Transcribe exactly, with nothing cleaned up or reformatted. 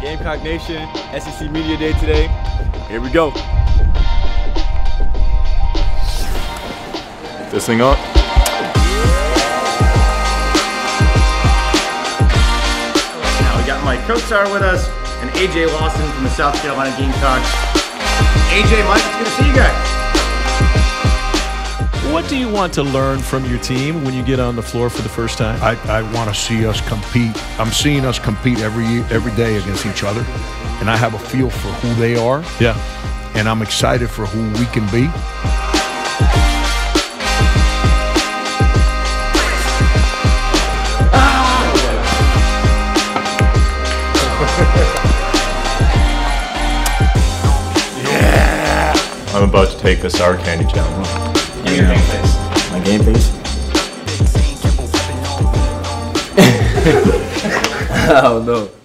Gamecock Nation, S E C Media Day today. Here we go. This thing on. Now we got Mike Kotsar with us and A J Lawson from the South Carolina Gamecocks. A J, Mike, it's good to see you guys. What do you want to learn from your team when you get on the floor for the first time? I, I want to see us compete. I'm seeing us compete every every day against each other, and I have a feel for who they are. Yeah. And I'm excited for who we can be. Yeah! I'm about to take the sour candy challenge. Give me your game face. My game face? Oh no.